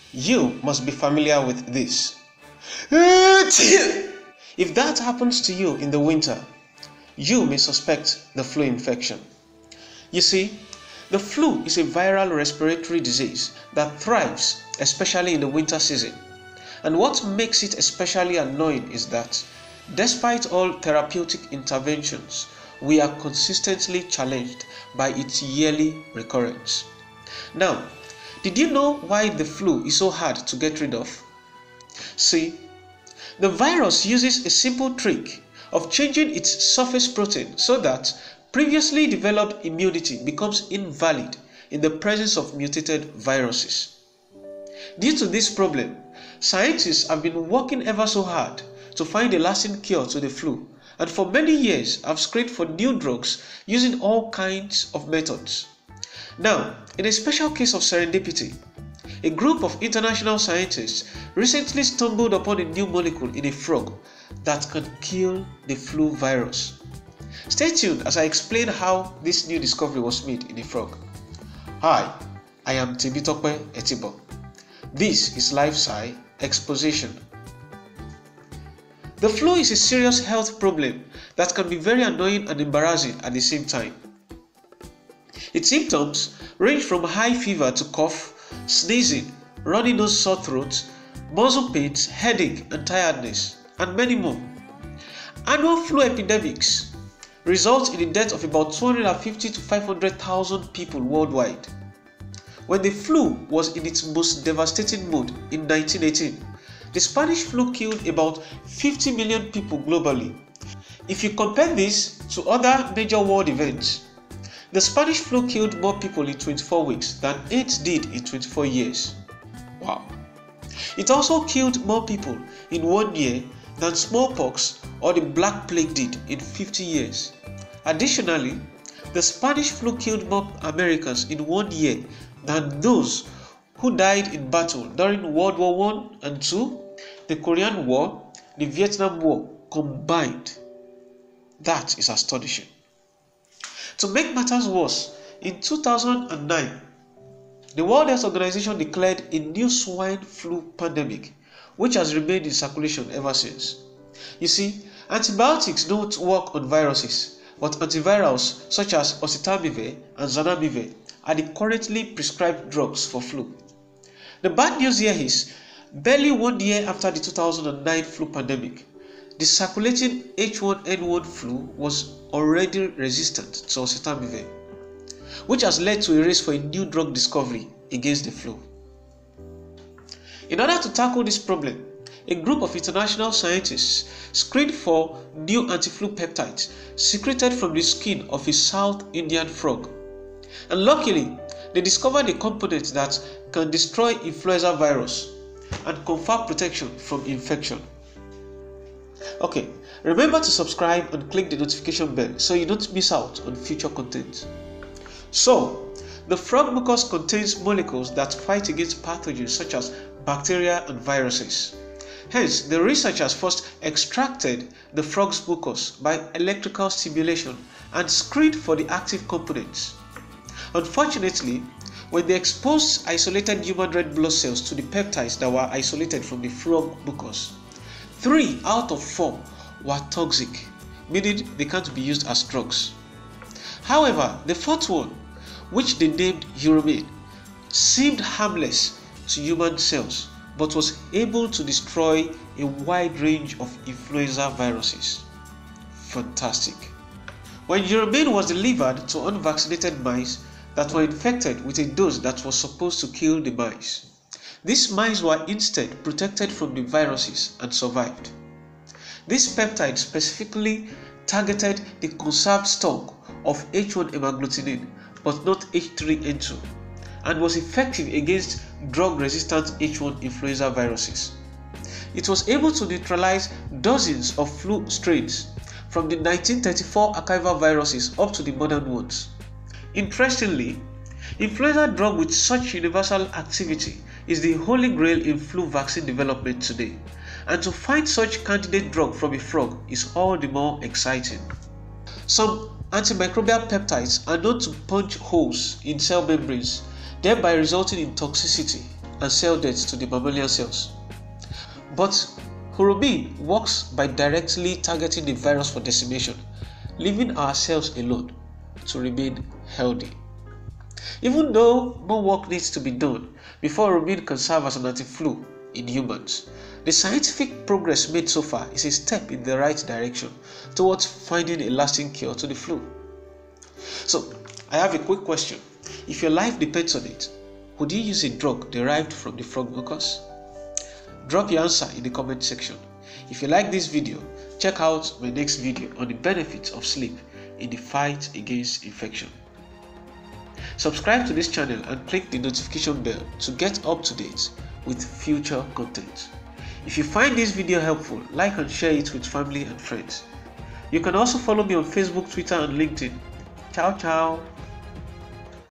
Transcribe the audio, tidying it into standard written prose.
You must be familiar with this. If that happens to you in the winter, you may suspect the flu infection. You see, the flu is a viral respiratory disease that thrives especially in the winter season. And what makes it especially annoying is that, despite all therapeutic interventions, we are consistently challenged by its yearly recurrence. Now, did you know why the flu is so hard to get rid of? See, the virus uses a simple trick of changing its surface protein so that previously developed immunity becomes invalid in the presence of mutated viruses. Due to this problem, scientists have been working ever so hard to find a lasting cure to the flu, and for many years have screened for new drugs using all kinds of methods. Now, in a special case of serendipity, a group of international scientists recently stumbled upon a new molecule in a frog that can kill the flu virus. Stay tuned as I explain how this new discovery was made in a frog. Hi, I am Tibitope Etibo. This is LifeSci Exposition. The flu is a serious health problem that can be very annoying and embarrassing at the same time. Its symptoms range from high fever to cough, sneezing, runny nose, sore throat, muscle pains, headache and tiredness, and many more. Annual flu epidemics result in the death of about 250 to 500,000 people worldwide. When the flu was in its most devastating mode in 1918, the Spanish flu killed about 50 million people globally. If you compare this to other major world events, the Spanish flu killed more people in 24 weeks than AIDS did in 24 years. Wow. It also killed more people in 1 year than smallpox or the Black Plague did in 50 years. Additionally, the Spanish flu killed more Americans in 1 year than those who died in battle during World War I and II, the Korean War, the Vietnam War combined. That is astonishing. To make matters worse, in 2009, the World Health Organization declared a new swine flu pandemic, which has remained in circulation ever since. You see, antibiotics don't work on viruses, but antivirals such as oseltamivir and zanamivir are the currently prescribed drugs for flu. The bad news here is, barely 1 year after the 2009 flu pandemic, the circulating H1N1 flu was already resistant to oseltamivir, which has led to a race for a new drug discovery against the flu. In order to tackle this problem, a group of international scientists screened for new anti-flu peptides secreted from the skin of a South Indian frog. And luckily, they discovered a component that can destroy influenza virus and confer protection from infection. Okay, remember to subscribe and click the notification bell so you don't miss out on future content. So, the frog mucus contains molecules that fight against pathogens such as bacteria and viruses. Hence, the researchers first extracted the frog's mucus by electrical stimulation and screened for the active components. Unfortunately, when they exposed isolated human red blood cells to the peptides that were isolated from the frog mucus, 3 out of 4 were toxic, meaning they can't be used as drugs. However, the 4th one, which they named Urumin, seemed harmless to human cells but was able to destroy a wide range of influenza viruses. Fantastic. When Urumin was delivered to unvaccinated mice that were infected with a dose that was supposed to kill the mice, these mice were instead protected from the viruses and survived. This peptide specifically targeted the conserved stock of H1-hemagglutinin but not H3N2, and was effective against drug-resistant H1 influenza viruses. It was able to neutralize dozens of flu strains, from the 1934 archival viruses up to the modern ones. Interestingly, influenza drug with such universal activity is the holy grail in flu vaccine development today, and to find such candidate drug from a frog is all the more exciting. Some antimicrobial peptides are known to punch holes in cell membranes, thereby resulting in toxicity, and cell death to the mammalian cells. But Urumin works by directly targeting the virus for decimation, leaving our cells alone to remain healthy. Even though more work needs to be done before Urumin can serve as an anti-flu in humans, the scientific progress made so far is a step in the right direction towards finding a lasting cure to the flu. So, I have a quick question. If your life depends on it, would you use a drug derived from the frog mucus? Drop your answer in the comment section. If you like this video, check out my next video on the benefits of sleep in the fight against infection. Subscribe to this channel and click the notification bell to get up to date with future content. If you find this video helpful, like and share it with family and friends. You can also follow me on Facebook, Twitter and LinkedIn. Ciao ciao!